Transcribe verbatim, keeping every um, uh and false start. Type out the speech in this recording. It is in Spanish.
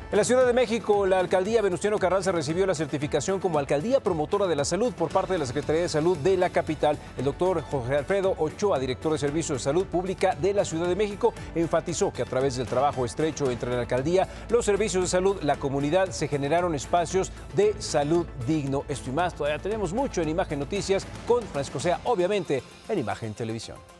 En la Ciudad de México, la alcaldía Venustiano Carranza recibió la certificación como alcaldía promotora de la salud por parte de la Secretaría de Salud de la capital. El doctor Jorge Alfredo Ochoa, director de Servicios de Salud Pública de la Ciudad de México, enfatizó que a través del trabajo estrecho entre la alcaldía, los servicios de salud, la comunidad, se generaron espacios de salud digno. Esto y más, todavía tenemos mucho en Imagen Noticias con Francisco Sea, obviamente en Imagen Televisión.